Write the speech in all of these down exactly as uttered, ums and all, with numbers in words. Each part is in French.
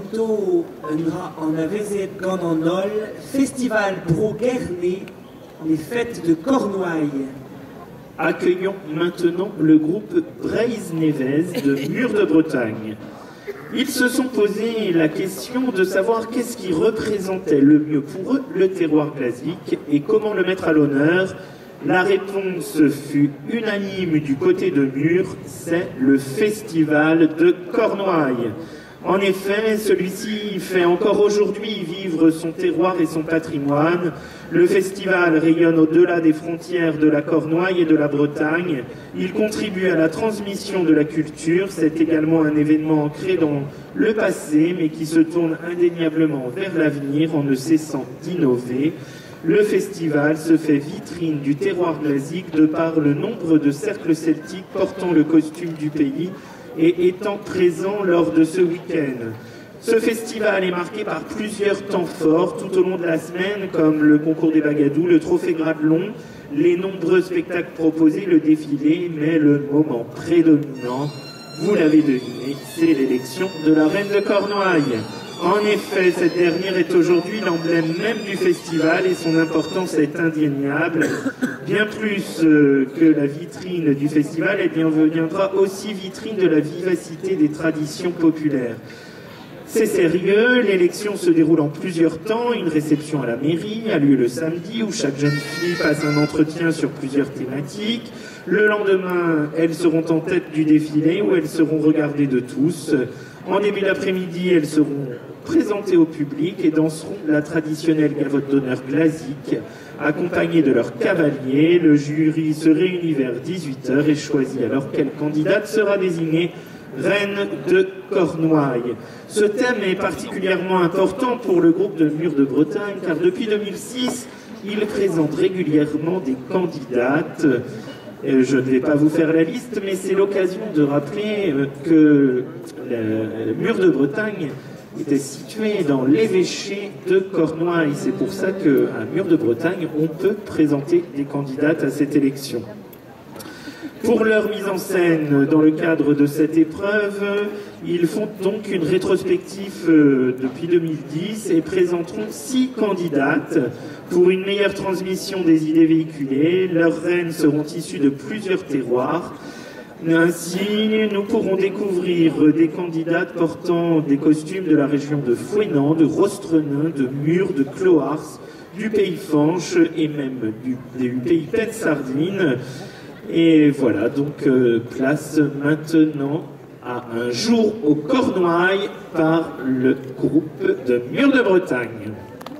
en avait gone en ol, festival pro Guernet, les fêtes de Cornouailles. Accueillons maintenant le groupe Braise Nevez de Mur de Bretagne. Ils se sont posé la question de savoir qu'est-ce qui représentait le mieux pour eux le terroir glasique et comment le mettre à l'honneur. La réponse fut unanime du côté de Mur, c'est le festival de Cornouailles. En effet, celui-ci fait encore aujourd'hui vivre son terroir et son patrimoine. Le festival rayonne au-delà des frontières de la Cornouaille et de la Bretagne. Il contribue à la transmission de la culture. C'est également un événement ancré dans le passé, mais qui se tourne indéniablement vers l'avenir en ne cessant d'innover. Le festival se fait vitrine du terroir glasique de par le nombre de cercles celtiques portant le costume du pays et étant présent lors de ce week-end. Ce festival est marqué par plusieurs temps forts tout au long de la semaine, comme le concours des Bagadous, le trophée Gradelon, les nombreux spectacles proposés, le défilé, mais le moment prédominant, vous l'avez deviné, c'est l'élection de la reine de Cornouailles. En effet, cette dernière est aujourd'hui l'emblème même du festival et son importance est indéniable. Bien plus euh, que la vitrine du festival, elle deviendra aussi vitrine de la vivacité des traditions populaires. C'est sérieux, l'élection se déroule en plusieurs temps. Une réception à la mairie a lieu le samedi où chaque jeune fille passe un entretien sur plusieurs thématiques. Le lendemain, elles seront en tête du défilé où elles seront regardées de tous. En début d'après-midi, elles seront présentées au public et danseront la traditionnelle gavotte d'honneur glasique, accompagnées de leurs cavaliers. Le jury se réunit vers dix-huit heures et choisit alors quelle candidate sera désignée reine de Cornouailles. Ce thème est particulièrement important pour le groupe de Mur de Bretagne, car depuis deux mille six, il présente régulièrement des candidates. Je ne vais pas vous faire la liste, mais c'est l'occasion de rappeler que le Mur de Bretagne était situé dans l'évêché de Cornouailles. C'est pour ça qu'à Mur de Bretagne, on peut présenter des candidates à cette élection. Pour leur mise en scène dans le cadre de cette épreuve, ils font donc une rétrospective depuis deux mille dix et présenteront six candidates pour une meilleure transmission des idées véhiculées. Leurs reines seront issues de plusieurs terroirs. Ainsi, nous pourrons découvrir des candidates portant des costumes de la région de Fouesnant, de Rostrenain, de Mur, de Clohars, du pays Fanche et même du, du pays Penn-Sardine. Et voilà, donc euh, place maintenant à Un jour aux Cornouailles par le groupe de Mur de Bretagne.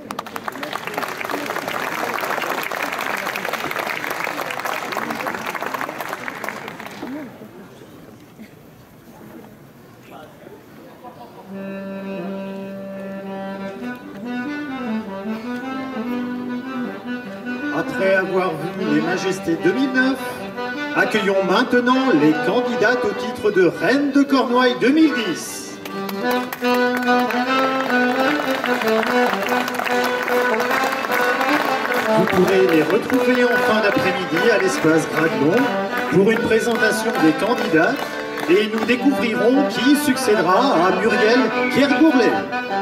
Après avoir vu Les Majestés deux mille neuf, accueillons maintenant les candidates au titre de Reine de Cornouailles deux mille dix. Vous pourrez les retrouver en fin d'après-midi à l'espace Gradelon pour une présentation des candidates et nous découvrirons qui succédera à Muriel Kerbourlet.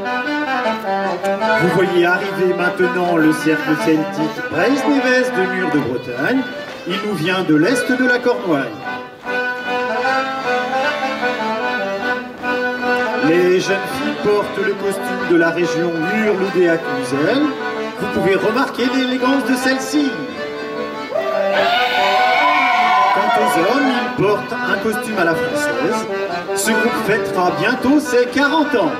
Vous voyez arriver maintenant le cercle celtique Braise Nevez de Mur de Bretagne. Il nous vient de l'est de la Cornouaille. Les jeunes filles portent le costume de la région Mur-Loudéac-Moselle. Vous pouvez remarquer l'élégance de celle-ci. Quant aux hommes, ils portent un costume à la française. Ce groupe fêtera bientôt ses quarante ans.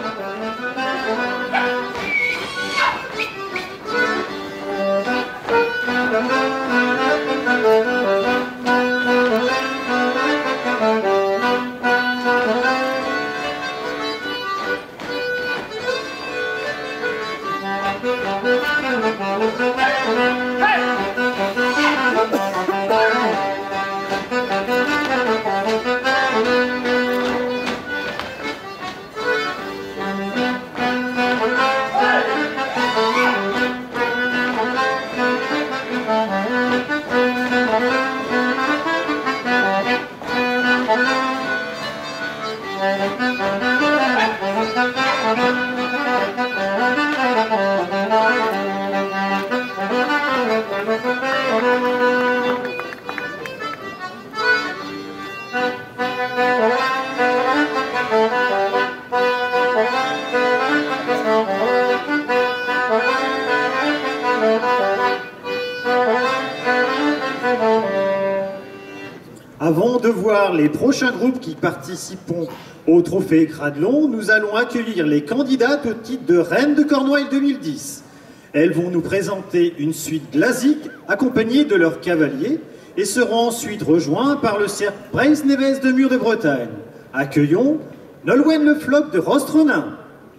recevoir les prochains groupes qui participeront au Trophée Cradelon, nous allons accueillir les candidates au titre de Reine de Cornouailles deux mille dix. Elles vont nous présenter une suite classique accompagnée de leurs cavaliers et seront ensuite rejoints par le cercle Braise-Névez de Mur de Bretagne. Accueillons Nolwenn Le Floch de Rostronin,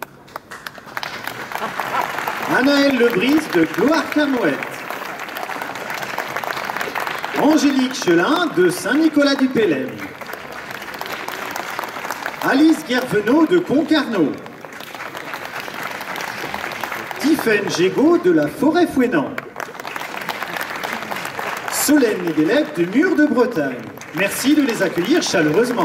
Anaëlle Lebris de Gloire-Carnouët, Angélique Chelin de Saint-Nicolas-du-Pélem, Alice Guervenot de Concarneau, Tiffaine Gégaud de la Forêt-Fouesnant, Solène Nédélec du Mur de Bretagne. Merci de les accueillir chaleureusement.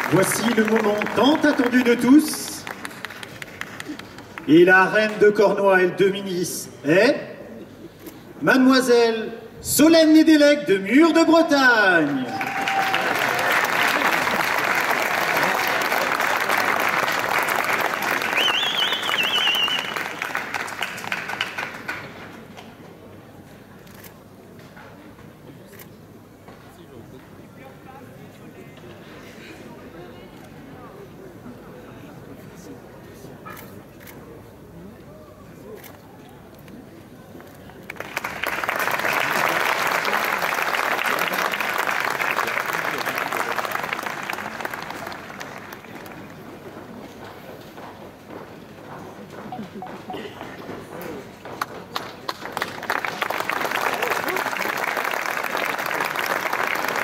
Voici le moment tant attendu de tous. Et la reine de Cornouailles deux mille dix est Mademoiselle Solène Nédélec de Mur de Bretagne.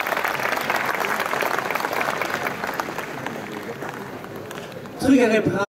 Truc à répondre.